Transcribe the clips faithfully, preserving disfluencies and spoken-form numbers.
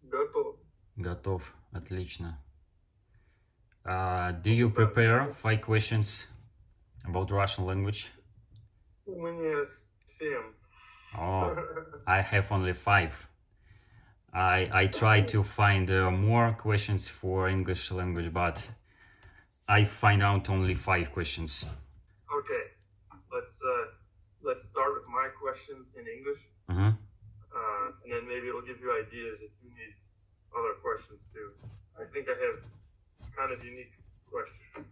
Готов. Готов. Отлично. Uh, do you prepare five questions about Russian language? У меня семь. Oh, I have only five. I I try to find uh, more questions for English language, but I find out only five questions. Okay, let's uh, let's start with my questions in English, Mm-hmm. uh, and then maybe it'll give you ideas if you need other questions too. I think I have kind of unique questions.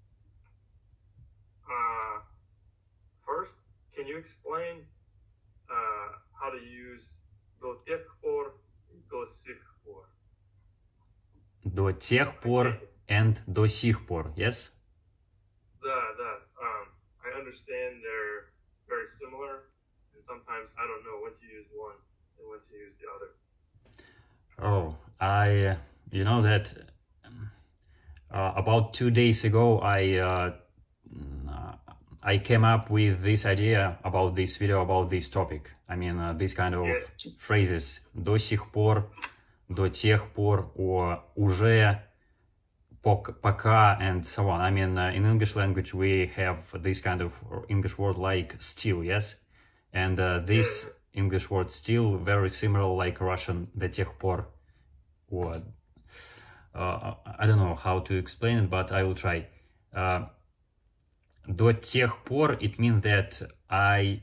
Uh, first, can you explain uh, how to use до тех пор и до сих пор? До тех пор and до сих пор, yes? Да, да. Um, I understand they're very similar, and sometimes I don't know when to use one and when to use the other. Oh, I, uh, you know that uh, about two days ago, I uh, I came up with this idea about this video, about this topic. I mean, uh, this kind of Yeah. phrases. До сих пор, до тех пор, or уже, пок- пока, and so on. I mean, uh, in English language, we have this kind of English word like still, yes? And uh, this Yeah. English word still very similar like Russian до тех пор. Or, uh, I don't know how to explain it, but I will try. Uh, до тех пор, it means that I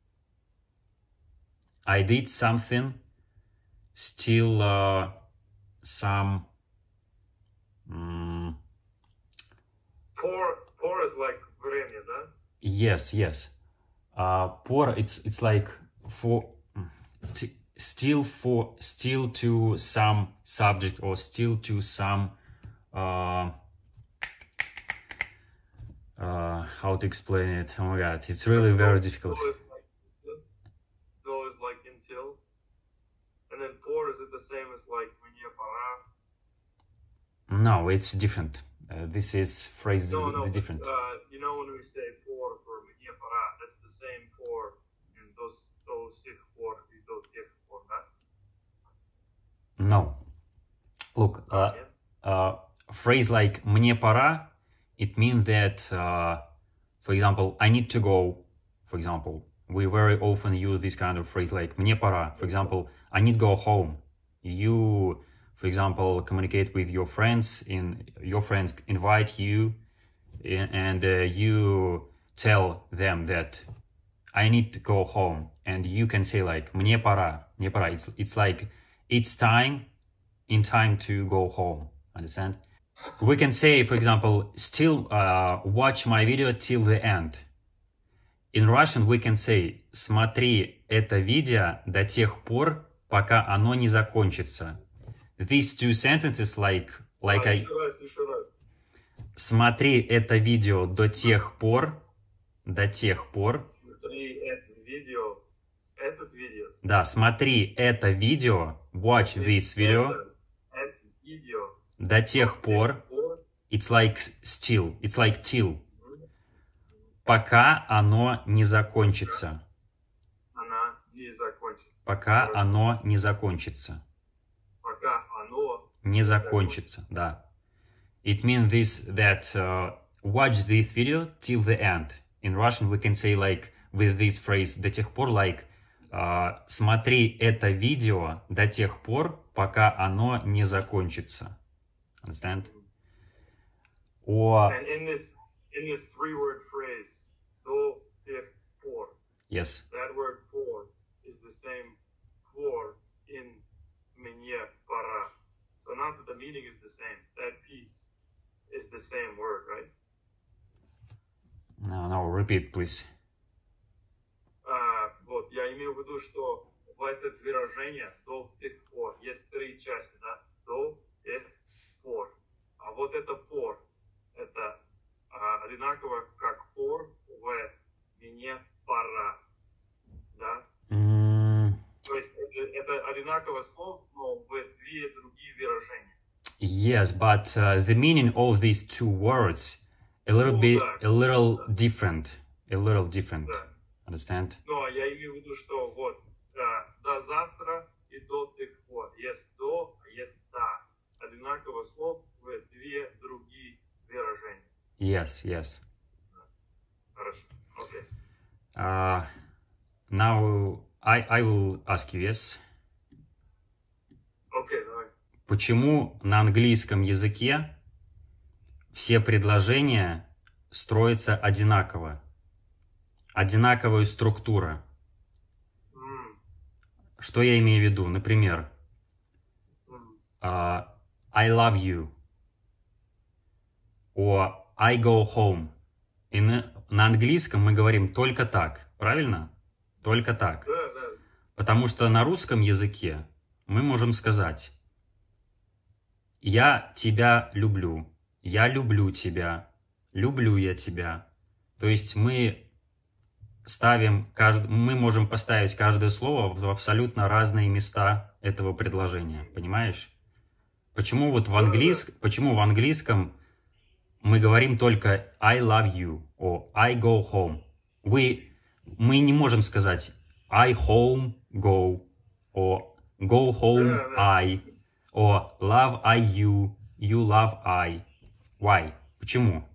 I did something still uh, some um, Por, por is like время, да? yes, yes. Uh, por it's it's like for t still for still to some subject or still to some uh, uh, how to explain it? Oh my god, it's really very difficult. Do is like, do is like until. And then por, is it the same as like мне пора? No, it's different. Uh, this is phrase No, no, is different. Uh, you know when we say por for мне пора, that's the same for in до, до сих пор и до тех пор, да? No. Look, uh, Yeah. uh, phrase like мне пора, it means that, uh, for example, I need to go. For example, we very often use this kind of phrase like мне пора. For example, I need to go home. You, for example, communicate with your friends. In your friends invite you, and uh, you tell them that I need to go home, and you can say like мне пора, мне пора. It's it's like it's time, in time to go home. Understand? We can say, for example, still uh, watch my video till the end. In Russian we can say смотри это видео до тех пор, пока оно не закончится. These two sentences like like А, I еще раз, еще раз. смотри это видео до тех пор, до тех пор. Смотри это видео, этот видео. Да, смотри это видео, watch this video, Это, это видео. до тех пор. Por, It's like still, it's like till. Пока оно не закончится. она не закончится. Пока Хорошо. оно не закончится. Пока оно Не закончится, да. It means this, that uh, watch this video till the end. In Russian we can say like with this phrase до тех пор, like uh, смотри это видео до тех пор, пока оно не закончится. Understand? Or, And in this in this three word phrase, до тех пор, yes. that word for is the same for in мне пора. So not that the meaning is the same. That piece is the same word, right? No, no, repeat, please. А, вот, я имею в виду, что в это выражение до тех пор есть три части, да? До тех пор. А вот это пор, это а, одинаково как пор в мне пора, да? Mm, То есть это, это одинаково слово, но в две другие выражения. yes, but uh, the meaning of these two words a little Ну, bit, да. a little different, a little different. Да. Understand? Но я имею в виду, что вот а, до завтра и до тех пор. Есть до, Yes, yes. Хорошо. Окей. Uh, now I, I will ask you, yes. Окей, давай. Почему на английском языке все предложения строятся одинаково? Одинаковая структура. М, Что я имею в виду? Например, м, uh, I love you. О I go home. И на, на английском мы говорим только так. Правильно? Только так. Да, да. Потому что на русском языке мы можем сказать «Я тебя люблю», «Я люблю тебя», «Люблю я тебя». То есть мы ставим, кажд... мы можем поставить каждое слово в абсолютно разные места этого предложения. Понимаешь? Почему вот в, английск... Почему в английском мы говорим только I love you or I go home? We... Мы не можем сказать I home go or go home Да, да. I or love I you, you love I. Why? Почему?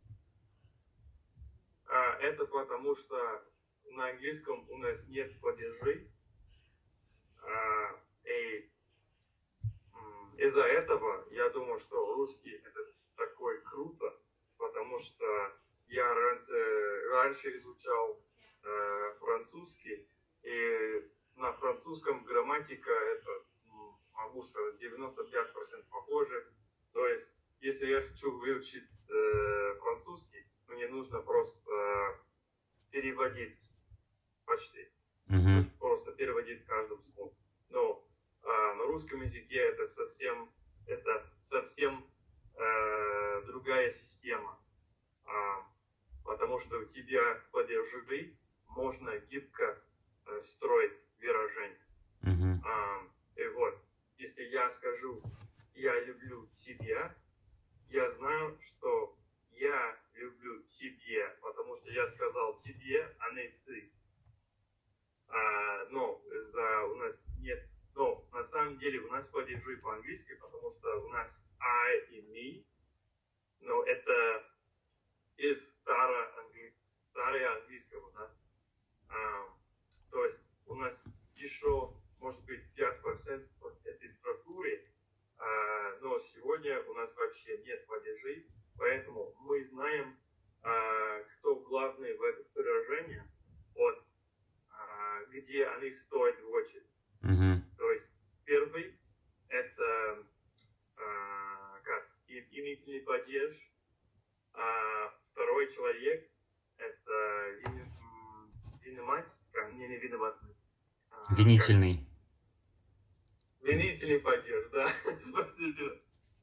А, это потому что на английском у нас нет падежей. А, и м, из-за этого я думаю, что русский это такой круто, потому что я раньше, раньше изучал э, французский, и на французском грамматика это, м, могу сказать, девяносто пять процентов похоже. То есть, если я хочу выучить э, французский, мне нужно просто э, переводить почти. Мгм. Просто переводить каждым словом. Но а, на русском языке это совсем, это совсем э, другая система. А, потому что у тебя падежи можно гибко э, строить выражения. Мгм. А, и вот, если я скажу «я люблю тебя», я знаю, что я люблю тебе, потому что я сказал тебе, а не ты. А, но за, у нас нет, но на самом деле у нас падежи по-английски, потому что у нас I и me, но это из староангли... староанглийского, да. А, то есть у нас еще, может быть, пять процентов от этой структуры, а, но сегодня у нас вообще нет падежей, поэтому мы знаем, а, кто главный в этом выражении, от а, где они стоят в очередь. Мгм. То есть первый это а, как и- именительный падеж, а второй человек это вин- м, виноват, как, не, не виноват, а, как- Винительный. винительный падеж, да, спасибо.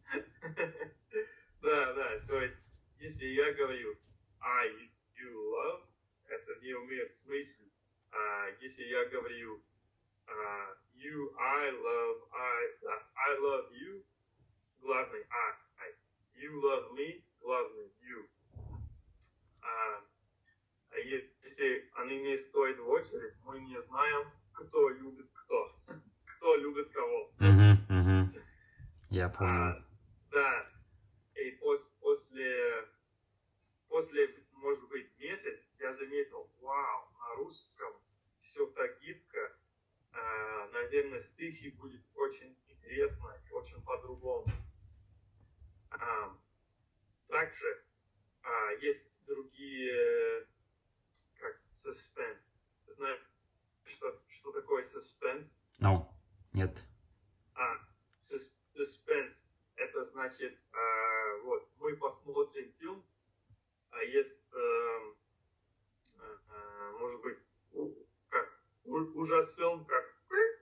Да, да, то есть если я говорю I, you love, это не имеет смысла. А, если я говорю а, you, I love, I, да, I love you, главный I, I, you love me, главный you. А, а если они не стоят в очередь, мы не знаем, кто любит кто, кто любит кого. Мгм. Мгм. Я понял. А, да, и пос- после, после, может быть, месяц я заметил, вау, на русском все так гибко, а, наверное, стихи будет очень интересно и очень по-другому. А, также а, есть другие, как suspense. Знаешь, что, что такое suspense? No. Нет. А, sus- suspense. Это значит, а, вот, мы посмотрим фильм, а есть, эм, э, э, может быть, у- как у- ужас фильм, как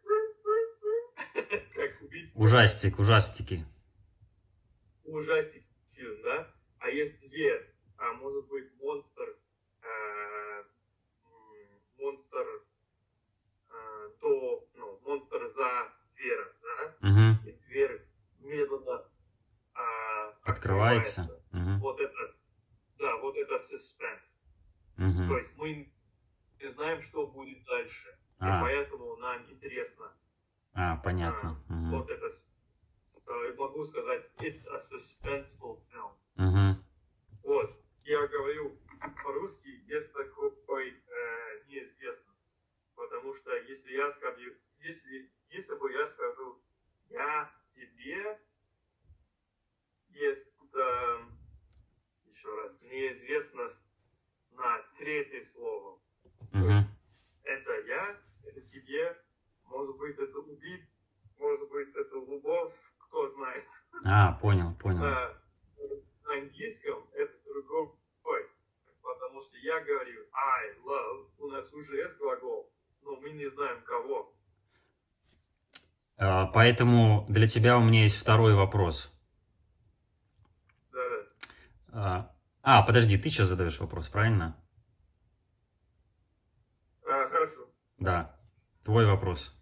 как убить Ужастик, ужастики. ужастик фильм, да? А есть две, а может быть, монстр, э, м, монстр э, до, ну, монстр за дверь, да? Мгм. И дверь медленно а, Открывается. открывается. Мгм. Вот это, да, вот это suspense. То Мгм. есть мы не знаем, что будет дальше. И А. поэтому нам интересно. А, понятно. а, Мгм. Вот это, с- э, могу сказать, it's a suspenseful film. Мгм. Вот. я говорю по-русски, есть такой э, неизвестность. Потому что если я скажу, если, если бы я скажу, я тебе, есть э, еще раз неизвестность на третье слово. Мгм. То есть это я, это тебе, может быть это убить, может быть это любовь, кто знает. А, понял, понял. На, на английском это другой. Потому что я говорю I love, у нас уже есть глагол, но мы не знаем кого. А, Поэтому для тебя у меня есть второй вопрос. Да-да. А, а, подожди, ты сейчас задаешь вопрос, правильно? А, хорошо. Да, твой вопрос.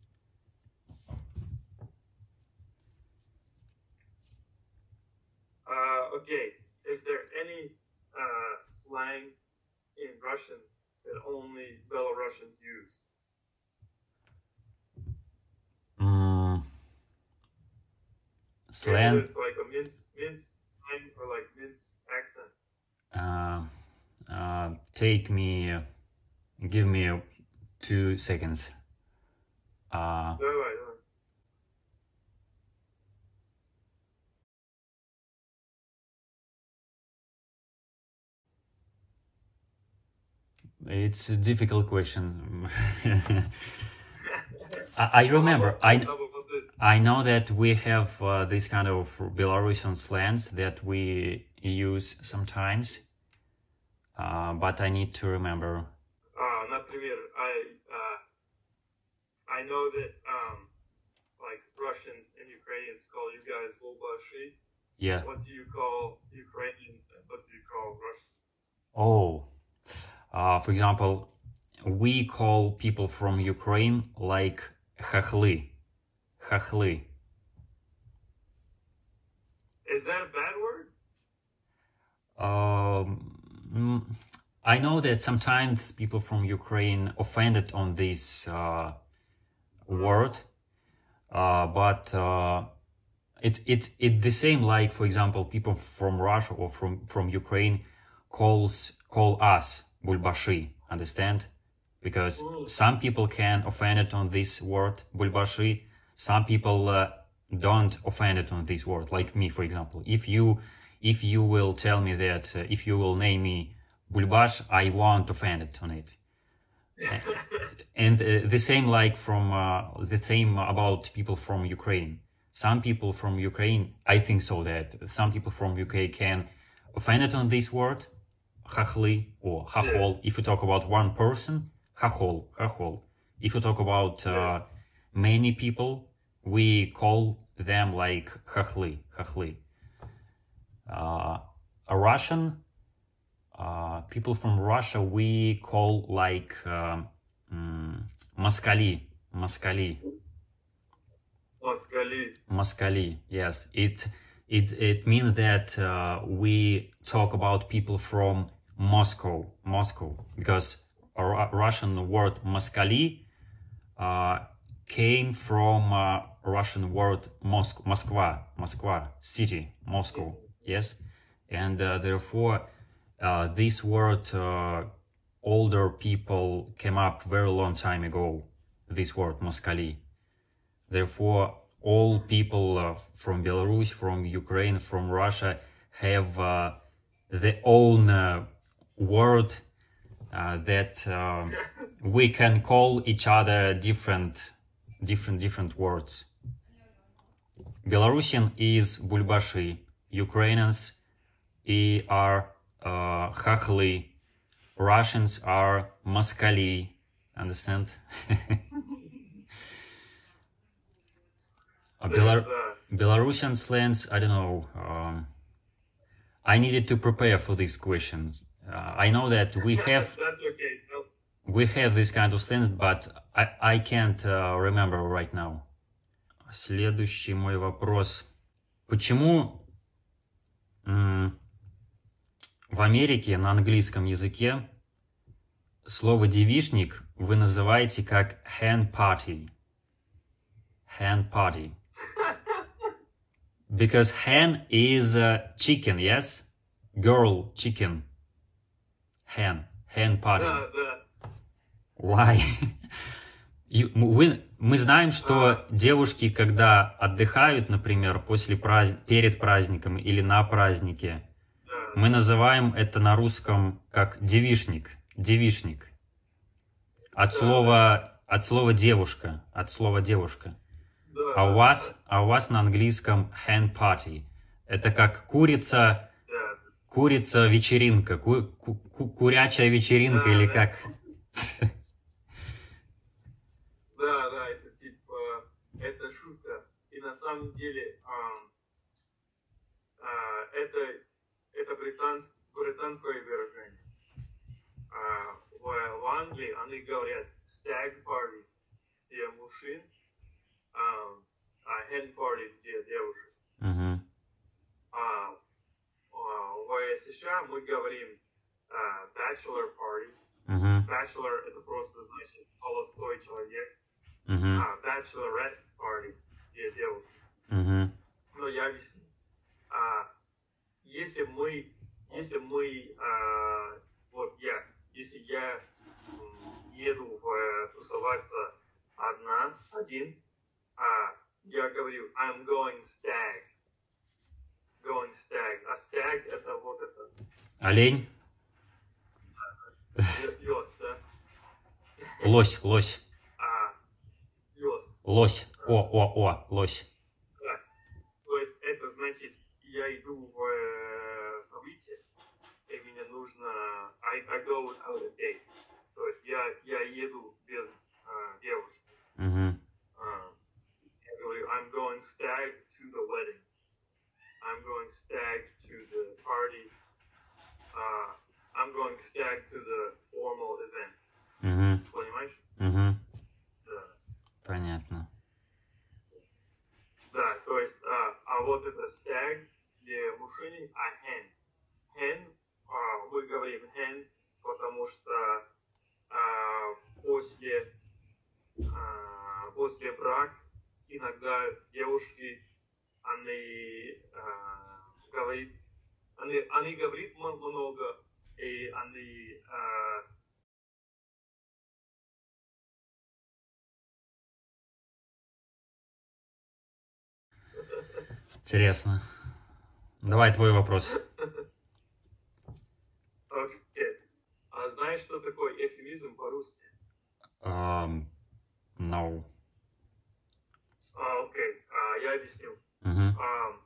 Uh, okay. Is there any uh, slang in Russian that only Belarusians use? М, Maybe Slang. there's like a mince, mince slang or like mince accent. Uh, uh, take me, give me two seconds. Uh, Давай, давай. it's a difficult question. I, I remember, I, How about this? I know that we have uh, this kind of Belarusian slangs that we use sometimes, uh, but I need to remember. Uh, например, I uh, I know that um, like Russians and Ukrainians call you guys Volbashi. Yeah. What do you call Ukrainians and what do you call Russians? Oh, uh, for example, we call people from Ukraine like хохлы. Хохлы. Is that a bad word? Um, mm, I know that sometimes people from Ukraine offended on this uh, word, uh, but uh, it it it the same like, for example, people from Russia or from from Ukraine calls call us bulbashi. Understand? Because Mm. some people can offend it on this word bulbashi. Some people uh, don't offend it on this word, like me, for example. If you if you will tell me that uh, if you will name me Bulbash, I won't offend it on it. And uh, the same like from uh, the same about people from Ukraine. Some people from Ukraine, I think so that some people from U K can offend it on this word, хохлы or хохол. If you talk about one person, хохол, хохол. If you talk about uh, many people, we call them like хохлы, хохлы. Uh, a Russian, uh, people from Russia, we call like um, mm, москали, москали, Москали. москали. Yes, it it it means that uh, we talk about people from Moscow, Moscow, because a Ru- Russian word москали uh, came from uh, Russian word Moscow, Moskva, Moskva, city, Moscow. Yes, and uh, therefore uh, this word uh, older people came up very long time ago. This word москали. Therefore, all people uh, from Belarus, from Ukraine, from Russia have uh, their own uh, word uh, that uh, we can call each other different, different, different words. Belarusian is bulbashi. Ukrainians are uh, хохлы. Russians are москали. Understand? Uh, Belar- There's, uh, Belarusian slangs, I don't know. Um, I needed to prepare for this question. Uh, I know that we have That's okay. No. we have this kind of slangs, but I, I can't uh, remember right now. Следующий мой вопрос. Почему м, в Америке на английском языке слово девичник вы называете как hen party? Hen party. Because hen is uh, chicken, yes? girl chicken. Hen. Hen party. Да, да. Why? You- вы- мы знаем, что девушки, когда отдыхают, например, после празд... перед праздником или на празднике, Да, мы называем это на русском как девишник. Девишник. От Да, слова, от слова девушка. От слова девушка. да, А у да, вас, а у вас на английском hen party. Это как курица, да. курица вечеринка, ку- ку- ку- курячая вечеринка Да, или да. как? Да, да, это типа, это шутка. И на самом деле ам, а, это, это британс- британское выражение. А, в, в Англии они говорят stag party для мужчин, ам, а hen party для девушек. Мгм. А, а, в США мы говорим а, bachelor party. Мгм. Bachelor это просто значит холостой человек. Мгм. А, bachelorette party для девушек. Мгм. Но я объясню. А, если мы, если мы, а, вот я, если я м, еду в, э, тусоваться одна, один, а, я говорю I'm going stag, going stag, а stag это вот это, Олень? лес, да? Лось, лось, А, лес. лось. О, о, о, лось. Да. То есть это значит, я иду в э, событие, и мне нужно, I, I go without a date. То есть я, я еду без э, девушки. Мгм. А, я говорю, I'm going stag to the wedding. I'm going stag to the party. Uh, I'm going stag to the formal events. Мгм. Понимаешь? Мгм. Да. Понятно. Да, то есть, а, а вот это stag для мужчин, а hen. Hen, а, мы говорим hen, потому что а, после, а, после брака иногда девушки, они а, говорят, они, они говорят м- много, и они а, Интересно. Давай твой вопрос. окей. А знаешь, что такое эвфемизм по-русски? Um, no. А, окей, а, я объясню. Мгм. Um,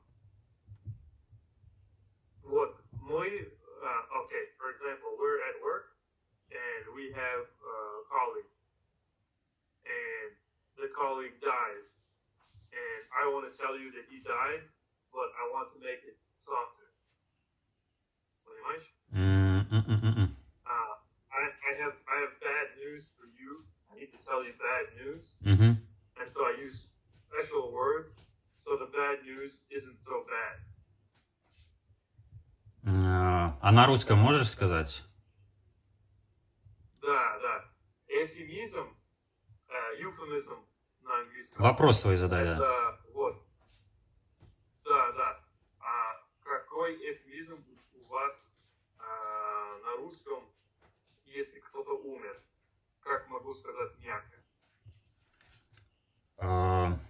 what мы, uh, okay, for example, we're at work and we have a colleague, and the colleague dies, and I want to tell you that he died, but I want to make it softer. Понимаешь? М, м, м, м, м. Uh, I, I have I have bad news for you. I need to tell you bad news, Мгм. and so I use special words so the bad news isn't so bad. А а на русском можешь сказать? Да, да. Эвфемизм, э, euphemism на английском. Вопрос свой задай, да. Это вот. Да, да. А какой эвфемизм у вас а, на русском, если кто-то умер? Как могу сказать мягко? А,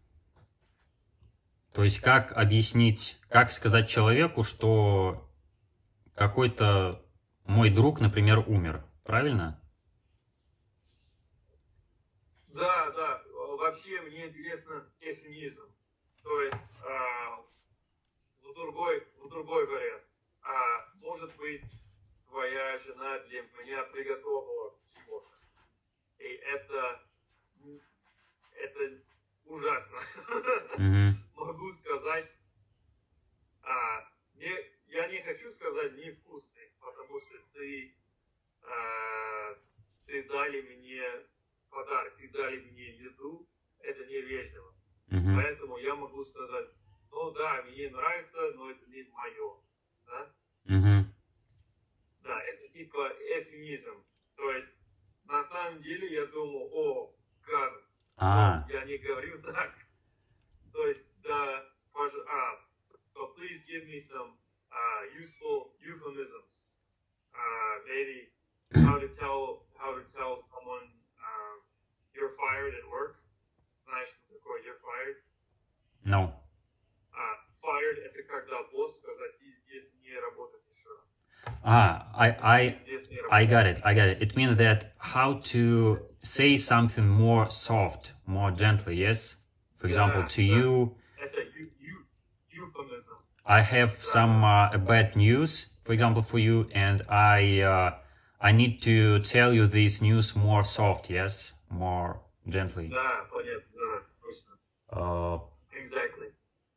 То есть как объяснить, как сказать человеку, что какой-то мой друг, например, умер, правильно? Да, да. Вообще мне интересно эвфемизм. То есть а, в другой, в другой вариант. А, может быть, твоя жена для меня приготовила чего-то. И это, это ужасно. Мгм. Могу сказать, а, не, я не хочу сказать невкусный, потому что ты, а, ты дали мне подарок, ты дали мне еду, это невежливо. Мгм. Поэтому я могу сказать, ну да, мне нравится, но это не мое. Да? Мгм. Да, это типа эвфемизм. То есть, на самом деле, я думал, о, гадость. А, Но я не говорю так. То есть, да, пож- а, so please give me some uh, useful euphemisms. Uh, maybe how to tell how to tell someone um, you're fired at work. Знаешь, что такое you're fired? No. Uh, fired это когда босс сказать ты здесь не работать еще. Ah, I I Здесь не I работать. got it. I got it. It means that how to say something more soft, more gently. Yes. For example, Да, to да. you, Это ю- ю- euphemism. I have some uh, bad news. For example, for you, and I uh, I need to tell you this news more soft. Yes, more gently. Да, понятно, да, точно. Uh, Exactly.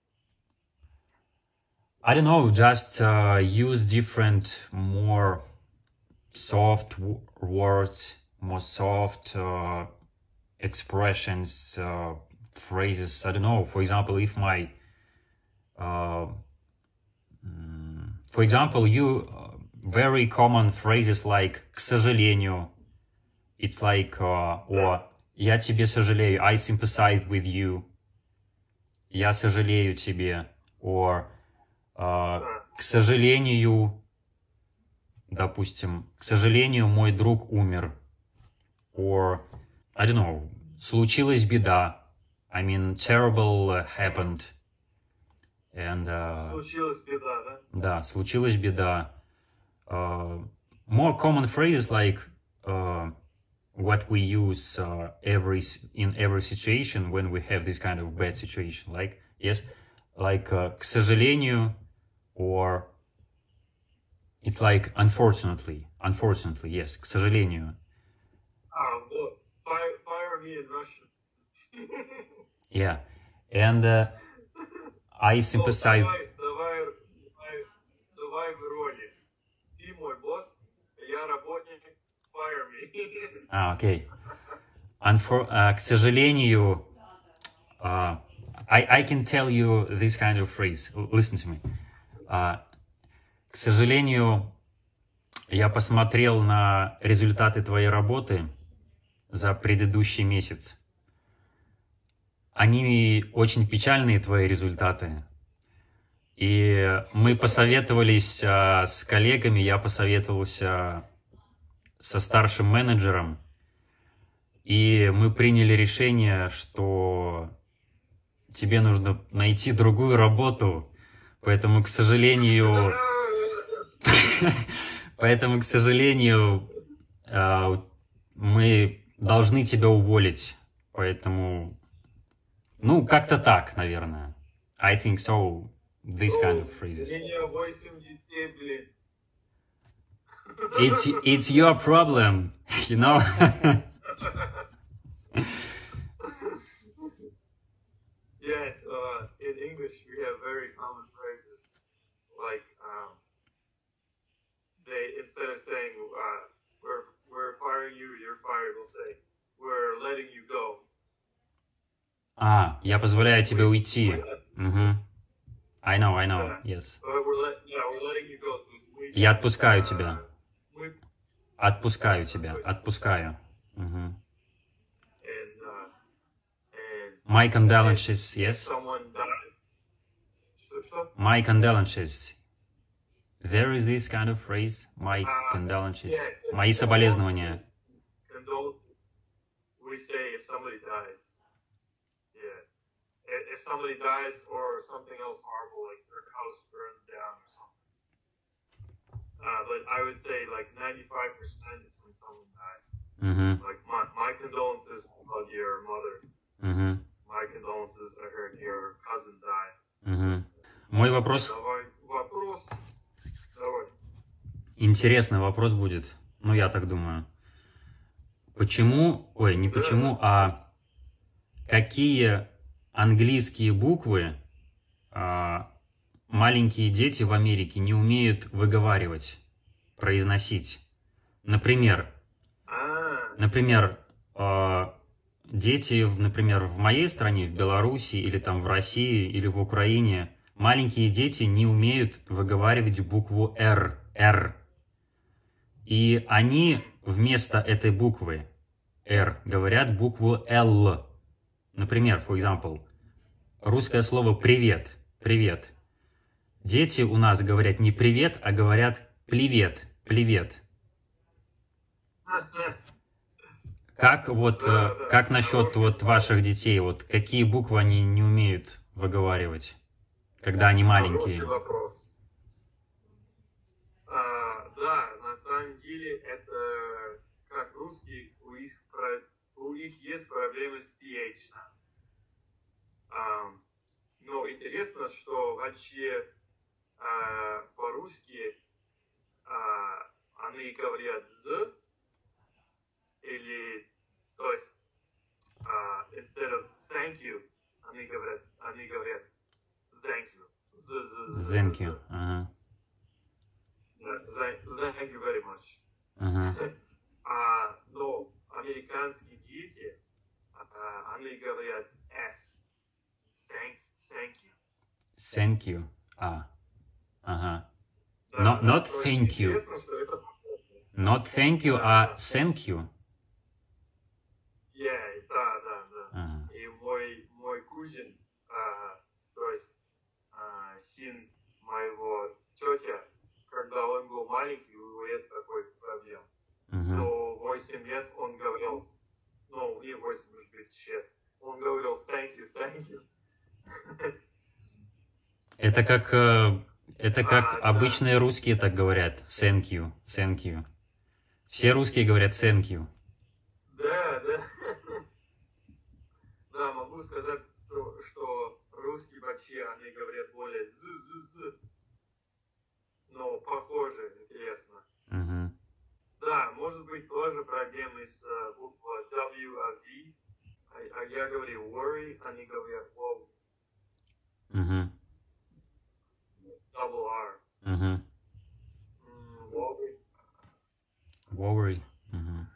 I don't know. Just uh, use different, more soft w- words, more soft uh, expressions, uh, phrases. I don't know. For example, if my, uh, mm, for example, you uh, very common phrases like "к сожалению." It's like uh, or "я тебе сожалею." I sympathize with you. Я сожалею тебе. Or uh, к сожалению, допустим, к сожалению, мой друг умер. Or, I don't know, случилась беда. I mean, terrible uh, happened. And, uh, Случилась беда, да? да, случилась беда. Uh, more common phrases like uh, what we use uh, every in every situation when we have this kind of bad situation. Like, yes, like, uh, к сожалению, or it's like, unfortunately, unfortunately, yes, к сожалению. А, вот, fire, fire me in Russian. Yeah, and uh, I Ну, sympathize. давай, давай, давай, давай в роли. Ты мой босс, я работник, fire me. А, окей. Unfor- uh, к сожалению, uh, I, I can tell you this kind of phrase. L- Listen to me. Uh, к сожалению, я посмотрел на результаты твоей работы за предыдущий месяц. Они очень печальные, твои результаты. И мы посоветовались uh, с коллегами, я посоветовался со старшим менеджером, и мы приняли решение, что тебе нужно найти другую работу, поэтому, к сожалению, поэтому, к сожалению, мы должны тебя уволить, поэтому, ну, как-то так, наверное. I think so, this kind of phrases. Меня восемь детей, блин. It's, it's your problem, you know? Yes, uh, in English we have very common phrases like um, they instead of saying uh, we're we're firing you, you're fired, we'll say we're letting you go. А, я позволяю тебе уйти. Мгм. I know, I know, yes. Uh, we're let, yeah, we're letting you go. То есть мы, Я отпускаю uh, тебя. мы, Отпускаю тебя. Отпускаю. Мгм. and, uh, and My condolences, if yes. someone dies, что, что? My condolences. There is this kind of phrase. My Uh, condolences. yeah, Мои соболезнования. Condol- we say if somebody dies. Yeah. If, if somebody dies or something else horrible, like their house burns down or something. Uh, but I would say like ninety-five percent is when someone dies. Мгм. Like my, my condolences about your mother. Мгм. My condolences, I heard your cousin died. Мгм. Мой вопрос, Давай вопрос. Давай. интересный вопрос будет. Ну, я так думаю. Почему, ой, не почему, а какие английские буквы а, маленькие дети в Америке не умеют выговаривать, произносить? Например, А, например, а, дети, в- например, в моей стране, в Беларуси, или там в России, или в Украине, маленькие дети не умеют выговаривать букву «Р», «Р». И они вместо этой буквы «Р» говорят букву «Л». Например, for example, русское слово «привет», «привет». дети у нас говорят не привет, а говорят привет, привет. Как вот, Да, э, да, как насчет хороший вот ваших детей? Вот какие буквы они не умеют выговаривать, когда они Хороший маленькие? вопрос. А, да, на самом деле это как русский, у них, про- у них есть проблемы с pH. А, но интересно, что вообще а, по-русски а, они говорят «з», или, то есть, а, instead of thank you, они говорят, они говорят thank you. З, з, з, Thank з, you. з. Ага. Да, thank thank you very much. Ага. А, но американские дети, а, они говорят S. Thank, thank you. Thank you. А. Ага. Да, Not, да, not то есть thank you. интересно, что это похоже. Not thank you, а thank you. Yeah, да, да, да. Ага. И мой, мой кузин, а, то есть а, сын моего тетя, когда он был маленький, у него есть такой проблем. Мгм. Но восемь лет он говорил, с- с- ну, не восемь, может быть, шесть, он говорил thank you, thank you. Это как, э, это как А, да. обычные русские так говорят. Thank you, thank you. Все русские говорят thank you. Да, да. Да, могу сказать, что, что русские вообще, они говорят более з, з, з. Но похоже, интересно. Мгм. Да, может быть, тоже проблемы с э, буквой W, а V. А, а я говорю worry, они говорят wow, Мгм. double R. Мгм. М, worry. Worry. Мгм.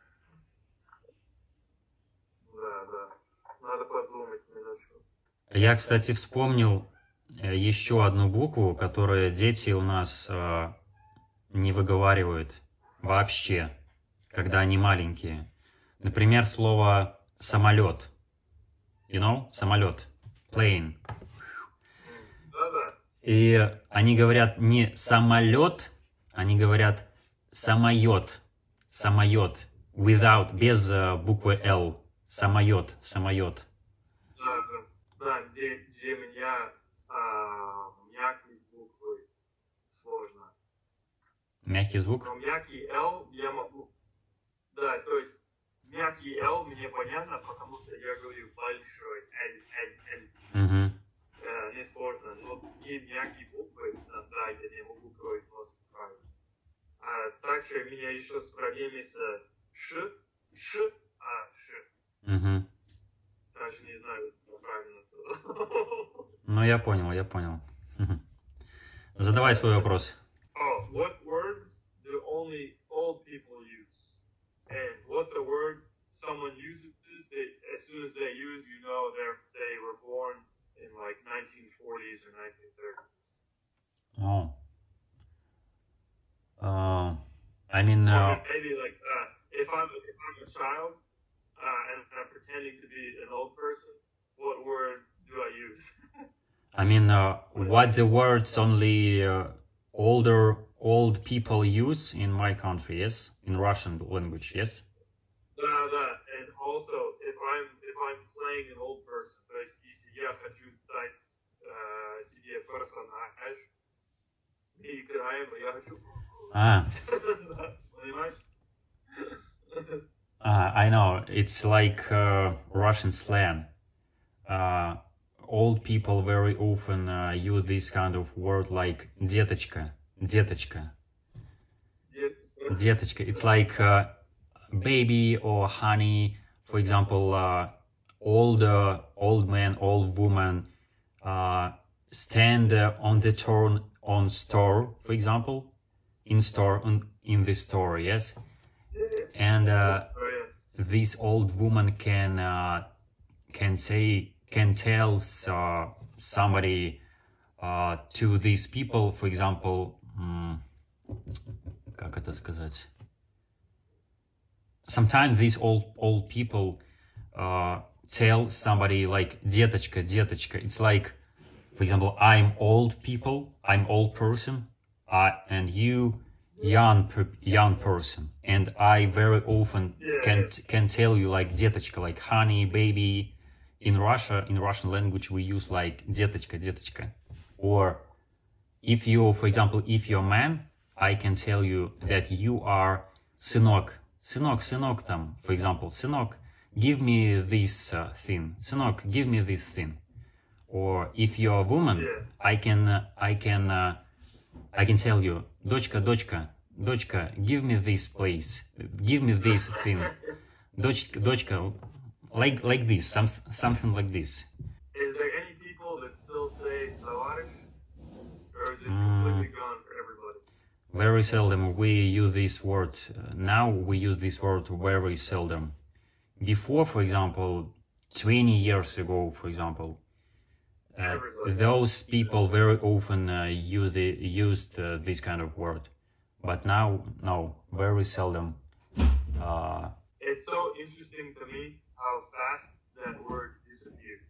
Да, да. Надо подумать минутку. Я, кстати, вспомнил э, еще одну букву, которую дети у нас э, не выговаривают вообще, когда они маленькие. Например, слово самолет. You know? Самолет. Plane. Да, да. И они говорят не самолет, они говорят самойот. Самойот. Without, без э, буквы L. Самойот. Самойот. Да, да. Да, где, где меня а, мягкий звук будет сложно. Мягкий звук. Но мягкий L я могу. Да, то есть мягкий L мне понятно, потому что я говорю большой L, L, L. Мгм. Э, не сложно, но и мягкие буквы, да, да, я не могу произносить правильно. А также у меня еще с проблемами с ш, ш, а ш. Мгм. Даже не знаю, как правильно сказал. Ну, я понял, я понял. Мгм. Задавай свой вопрос. Oh, what words do only old people use? And what's a word someone uses that as soon as they use, you know they they were born in like nineteen forties or nineteen thirties? Oh. Uh, I mean, Or uh, maybe like uh, if I'm if I'm a child uh, and I'm pretending to be an old person, what word do I use? I mean, uh, what the words only uh, older old people use in my country, yes, in Russian language, yes. Да, да. And also, if I'm if I'm playing an old person, то есть если я хочу стать э, себе персонаж, мы играем, я хочу. Ah, Да, понимаешь? uh, I know. It's like uh, Russian slang. Uh, old people very often uh, use this kind of word like деточка, деточка, Нет. деточка. It's like uh, baby or honey. For example, uh, old uh, old man, old woman uh, stand uh, on the turn on store. For example, in store on, in the store, yes, and uh, this old woman can uh, can say can tell uh, somebody uh, to these people, for example, м, как это сказать? Sometimes these old old people uh, tell somebody like деточка, деточка. It's like, for for example, I'm old people, I'm old person, uh, and you young per young person, and I very often Yeah. can can tell you like деточка, like honey, baby. In Russia, in Russian language, we use like деточка, деточка. Or if you, for example, if you're a man, I can tell you that you are сынок, сынок, сынок там, for example, сынок, give me this uh, thing, сынок, give me this thing. Or if you're a woman, Yeah. I can, uh, I can, uh, I can tell you, дочка, дочка, дочка, give me this place, give me this thing, дочка, дочка, like like this, some something like this. Is there any people that still say товарищ, or is it Mm. completely gone for everybody? Very seldom we use this word. Uh, now we use this word very seldom. Before, for example, twenty years ago, for example, uh, Everybody. those people very often uh, use the, used uh, this kind of word. But now, no, very seldom. Uh, It's so interesting to me how fast that word disappeared.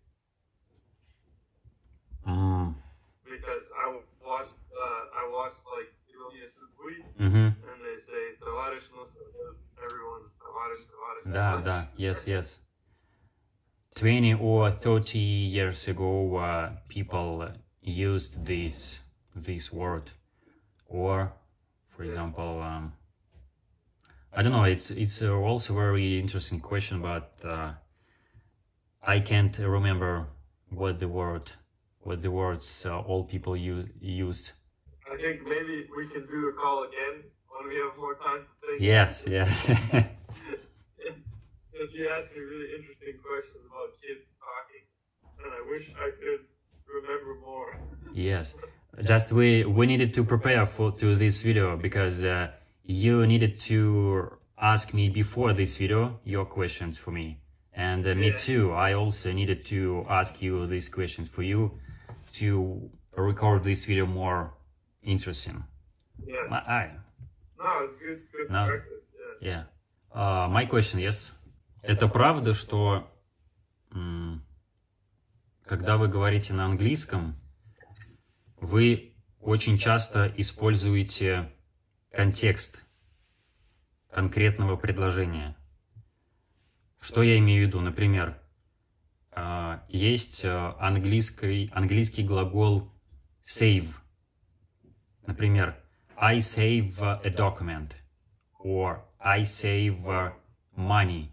mm, Because I watched, uh, I watched like Ironia Судьбы, mhm. and they say товарищ, ну, everyone's товарищ, товарищ. Да, товарищ. да, yes, yes. twenty or thirty years ago, uh, people used this this word, or, for example, um, I don't know. It's it's uh, also a very interesting question, but uh, I can't remember what the word, what the words uh, all people use used. I think maybe we can do a call again when we have more time to think. Yes, yes. Because you asked me really interesting questions about kids talking, and I wish I could remember more. Yes, just we we needed to prepare for to this video because uh, you needed to ask me before this video your questions for me, and uh, me Yeah. too. I also needed to ask you these questions for you to record this video more interesting. Yeah. My, I, No, it's good, good No. practice. Yeah. yeah. Uh, my question, yes. Это правда, что м, когда вы говорите на английском, вы очень часто используете контекст конкретного предложения. Что я имею в виду? Например, э, есть э, английский, английский глагол save. Например, I save a document or I save money.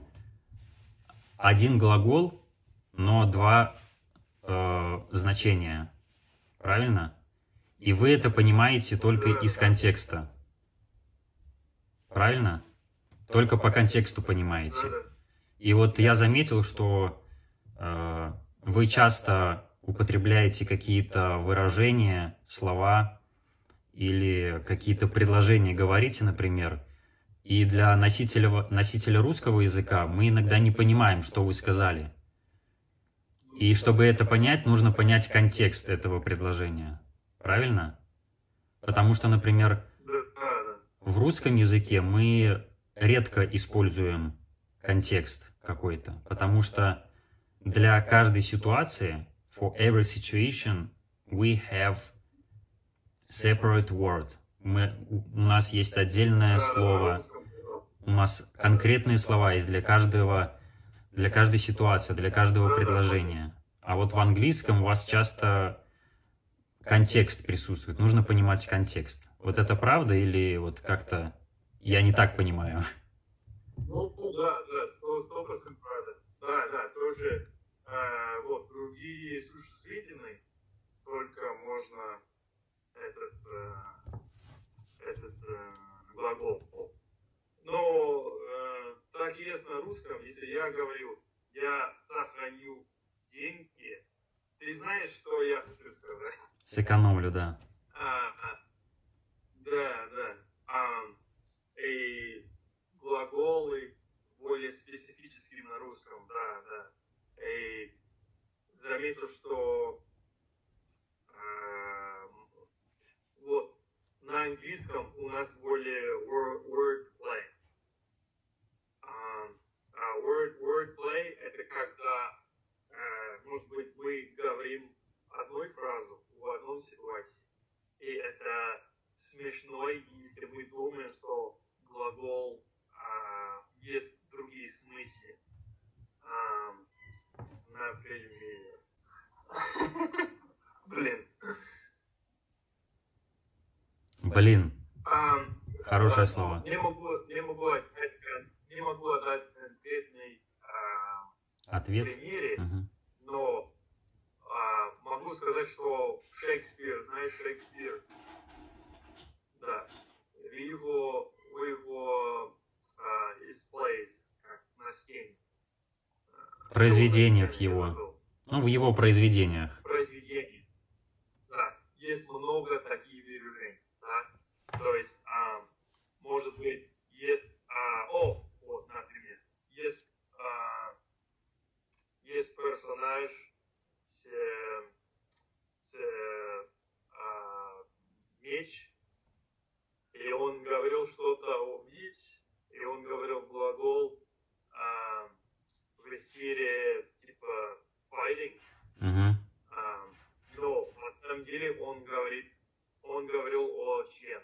Один глагол, но два э, значения. Правильно? И вы это понимаете только из контекста. Правильно? Только по контексту понимаете. Да-да. И вот я заметил, что э, вы часто употребляете какие-то выражения, слова или какие-то предложения говорите, например, и для носителя, носителя русского языка мы иногда не понимаем, что вы сказали. И чтобы это понять, нужно понять контекст этого предложения. Правильно? Потому что, например, Да-да. в русском языке мы редко используем контекст какой-то, потому что для каждой ситуации, for every situation, we have separate word. Мы, у нас есть отдельное Да-да, слово, на русском. у нас конкретные слова есть для каждого, для каждой ситуации, для каждого предложения. А вот в английском у вас часто контекст присутствует. Нужно понимать контекст. Вот это правда или вот как-то я не так понимаю? Ну, да, да, сто, сто процентов правда. Да, да, тоже э, вот другие существительные, только можно этот, э, этот э, глагол. Но э, так есть на русском, если я говорю, я сохраню деньги, ты знаешь, что я хочу сказать? Сэкономлю, да. А, а, да, да. А, и глаголы более специфические на русском, да, да. И заметил, что а, вот на английском у нас более word, wordplay. А, а word, wordplay это когда, а, может быть, мы говорим одну фразу в одной ситуации. И это смешно, если мы думаем, что глагол а, есть другие смыслы. А, например... Блин. Блин. А, Хорошее а, слово. Не могу, не могу отдать, не могу отдать конкретный а, Ответ. примере, Угу. но а, могу сказать, что Шекспир, знаешь Шекспир? Да. В его, в его а, his plays, как на сцене. В произведениях Что на сцене, я его. забыл. Ну, в его произведениях. Произведений. Да. Есть много таких выражений. Да? То есть, а, может быть, есть... А, о, вот, например, есть, а, есть персонаж с, с а, меч, и он говорил что-то о меч, и он говорил глагол а, в сфере типа fighting. Угу. А, но на самом деле он говорит, он говорил о член.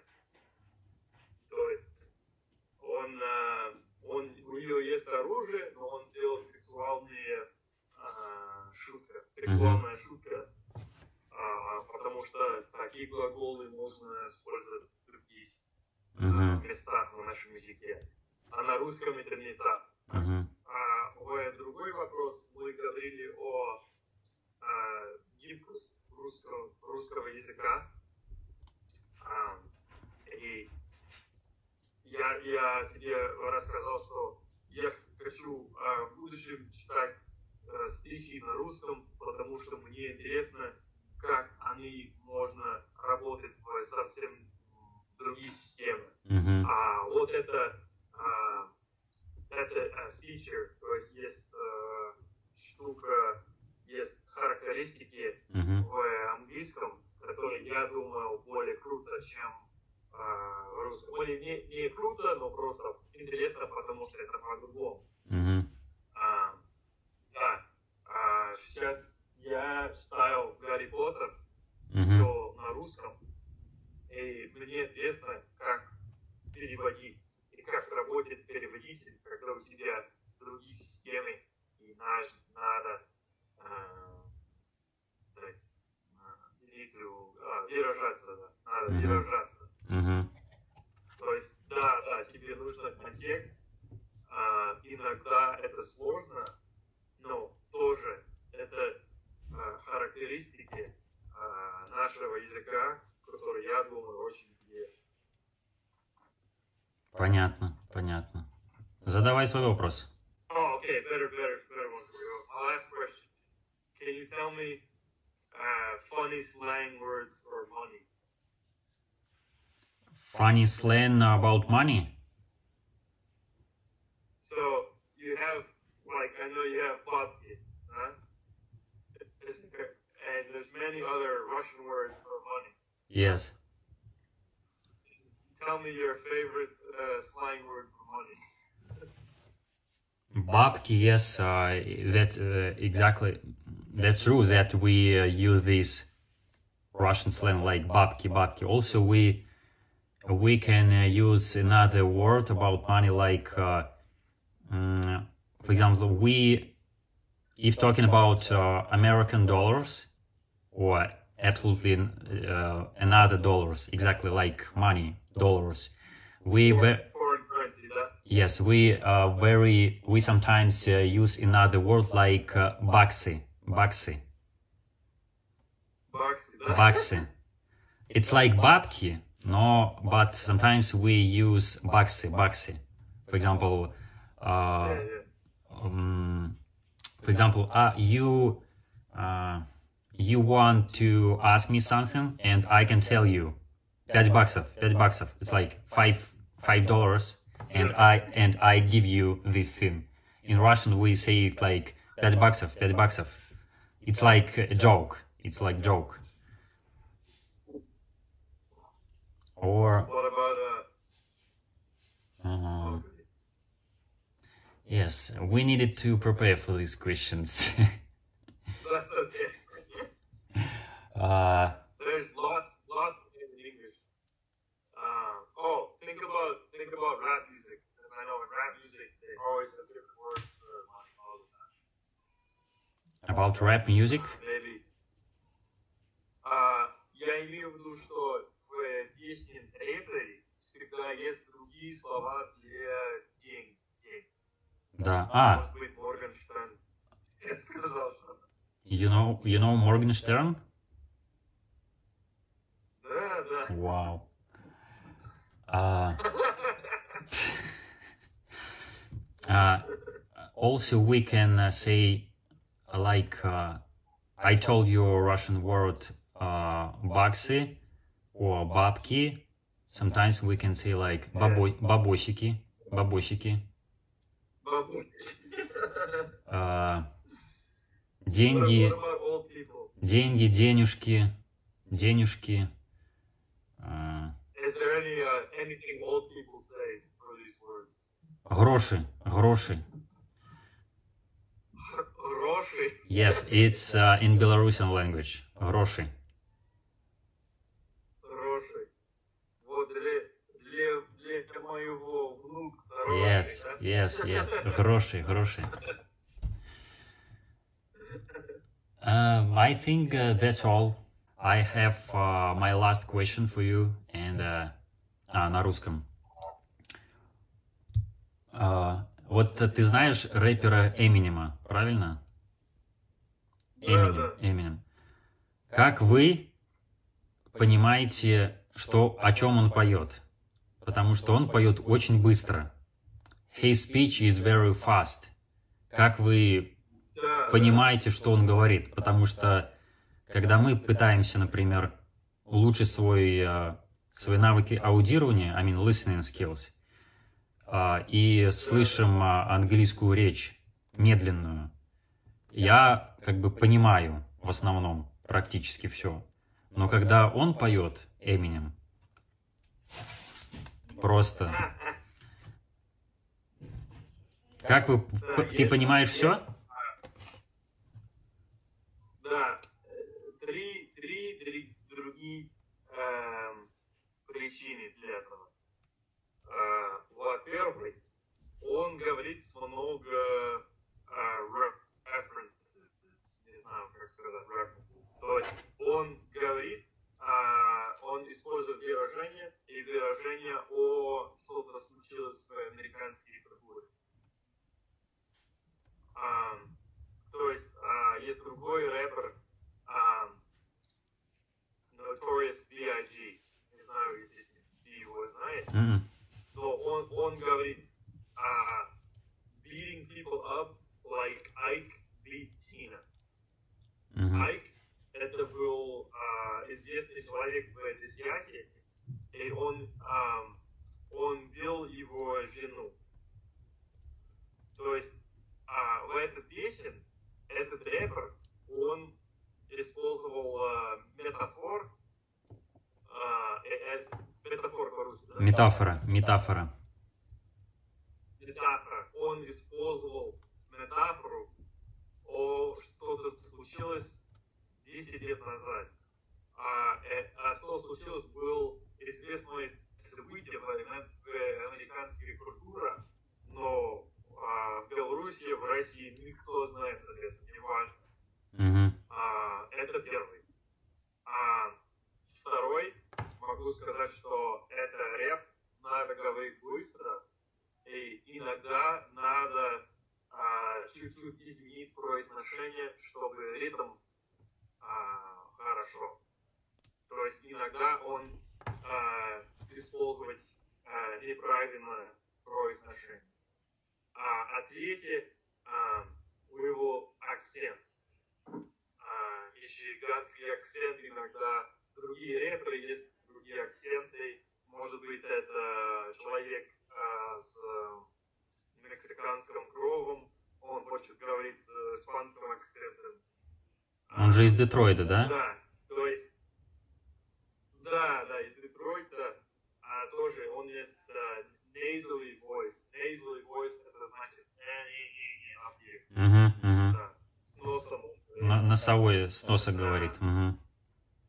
То есть он, а, он, у него есть оружие, но он сделал сексуальные а, шутка, сексуальная шутка, а, потому что такие глаголы можно использовать в других Угу. местах на нашем языке. А на русском это не так. Угу. А в другой вопрос, мы говорили о а, гибкости русского, русского языка. А, и я, я тебе рассказал, что я хочу а, в будущем читать а, стихи на русском, потому что мне интересно, как они можно работать в совсем другие системы. Угу. А вот это а, that's a, a feature, то есть есть а, штука, есть характеристики Угу. в английском, которые, я думаю, более круто, чем а, в русском. Более не, не круто, но просто интересно, потому что это по-другому. Угу. А, да. А, сейчас я читаю Гарри Поттер, Угу. все на русском, и мне интересно, как переводить, и как работает переводитель, когда у тебя другие системы, и наш, надо а, то есть, а, делителю, а, выражаться, да, надо Мгм. выражаться. Угу. То есть, да, да, тебе нужно контекст, а, иногда это сложно, но тоже это а, характеристики а, нашего языка, которые, я думаю, очень интересны. Понятно, понятно. Задавай свой вопрос. Oh, okay, better, better, better one for you. My last question. Can you tell me uh, funny slang words for money? Funny slang about money? So, you have, like, I know you have bабки, huh? Is there- and there's many other Russian words for money. Yes. Tell me your favorite uh, slang word for money. Бабки, yes, uh, that's uh, exactly, that's true that we uh, use this Russian slang like бабки, бабки. Also, we we can uh, use another word about money like, uh, mm, for example, we, if talking about uh, American dollars or absolutely uh, another dollars, exactly like money, dollars, we ve- Foreign currency, да? yes, we uh, very we sometimes uh, use another word like uh, баксы, баксы, Баксы, да? баксы. It's like бабки, no, but sometimes we use баксы, баксы. For example, uh, Yeah, yeah. um, for example, uh, you uh, you want to ask me something, and I can tell you, пять баксов, пять баксов. It's like five five dollars, and I and I give you this thing. In Russian, we say it like пять баксов, пять баксов. It's like a joke. It's like joke. Or What about, uh, uh, yes, we needed to prepare for these questions. that's okay. Uh, There's lots, lots in English. Uh, oh, think about think about rap music. Because I know in rap music they always have different words for money all the time. about rap music? Maybe. Uh, я имею в виду, что в песне рэпере всегда есть другие слова для день. день. Да. А, Может быть, Моргенштерн сказал что-то. you know, you know Morgenstern? Да, да. Wow. Uh, uh, also, we can uh, say, uh, like, uh, I told you a Russian word, uh, баксы or бабки. Sometimes we can say, like, бабо бабосики, бабосики. Бабушки. Uh, деньги, What about old people? деньги, денежки, денежки. Uh, Is there any uh, anything old people say for these words? гроши, гроши. Гроши. Yes, it's uh, in Belarusian language. Гроши. Гроши. Вот для для для моего внука. Yes, yes, yes. Гроши, гроши. Um, I think uh, that's all. I have uh, my last question for you, and uh, а, на русском. Uh, вот ты знаешь рэпера Эминема, правильно? Эминем, Эминем. Как вы понимаете, что, о чем он поет? Потому что он поет очень быстро. His speech is very fast. Как вы понимаете, что он говорит? Потому что, когда мы пытаемся, например, улучшить свой, uh, свои навыки аудирования, I mean listening skills, uh, и слышим uh, английскую речь, медленную, я как бы понимаю в основном практически все. Но когда он поет, Эминем, просто... Как вы... Ты понимаешь все? Да. Три, три, три другие эм, причины для этого. Э, во-первых, он говорит много э, references, не знаю, как сказать, references. То есть он говорит, э, он использует выражения и выражения о что-то случилось в американской культуре. Um, то есть uh, есть другой рэпер, um, Notorious би ай джи, не знаю, если ты его знаешь, Mm-hmm. но он, он говорит, uh, beating people up like Ike beat Tina. Mm-hmm. Ike это был uh, известный человек в десяти, и он, um, он бил его жену. То есть А в этой песне этот рэпер, он использовал uh, метафор, uh, э, э, метафор по-русски, да? Метафора, метафора. Метафора. Он использовал метафору о что-то случилось десять лет назад. А, э, а что случилось, был известное событие в американской культуре, но в Беларуси, в России никто знает это, не важно. Mm-hmm. А, это первый. А второй, могу сказать, что это рэп, надо говорить быстро, и иногда надо а, чуть-чуть изменить произношение, чтобы ритм а, хорошо. То есть иногда он а, использовать а, неправильное произношение. А, а третий, а, у него акцент. А, еще ганский акцент, иногда другие рэперы есть другие акценты. Может быть, это человек а, с мексиканским кровом, он хочет говорить с испанским акцентом. Он же из Детройта, да? Да, то есть, да, да, из Детройта, а тоже он есть uh, nasally voice. Nasally voice это значит Угу, угу. да, с носом. На, носовой, с носа говорит. Угу.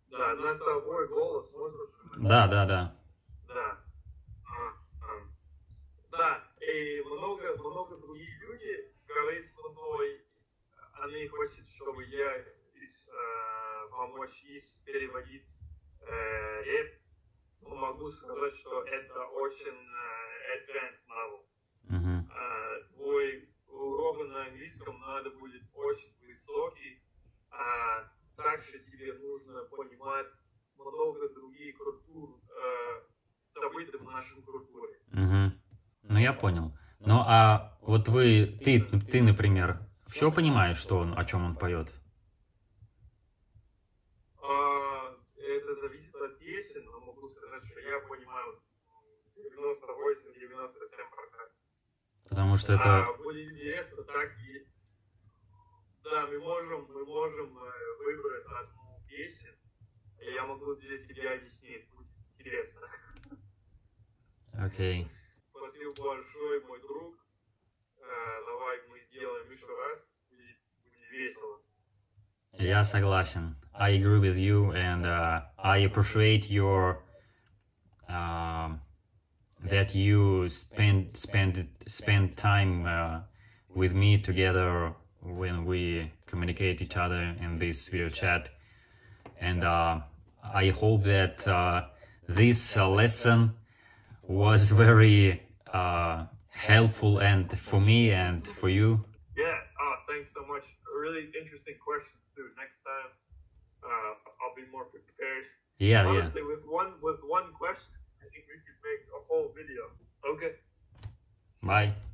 Да, носовой голос, можно сказать? Да, да, да. Да. А, а. Да, и много, много других людей говорит со мной, они хотят, чтобы я э, помочь их переводить. Э, я могу сказать, что это очень э, advanced level. Мгм. Э, твой уровень на английском надо будет очень высокий. А также тебе нужно понимать много других культур, э, событий в нашей культуре. Мгм. Ну, я понял. Ну, а вот вы, ты, ты, например, все понимаешь, что он, о чем он поет? А, это зависит от песен, но могу сказать, что я понимаю девяносто восемь - девяносто семь процентов. Потому что А это... будет интересно так и... Да, мы можем, мы можем э, выбрать одну песню, и я могу для тебя объяснить, будет интересно. Окей. Спасибо большое, мой друг. Э, давай мы сделаем еще раз, будет, будет весело. Я согласен. I agree with you, and uh, I appreciate your um, that you spend spend spend time uh, with me together when we communicate each other in this video chat, and uh, I hope that uh, this uh, lesson was very uh, helpful and for me and for you. Yeah, oh, thanks so much. Really interesting questions too. Next time, uh, I'll be more prepared. Yeah, yeah. Honestly, with one with one question, I think we could make a whole video. Okay. Bye.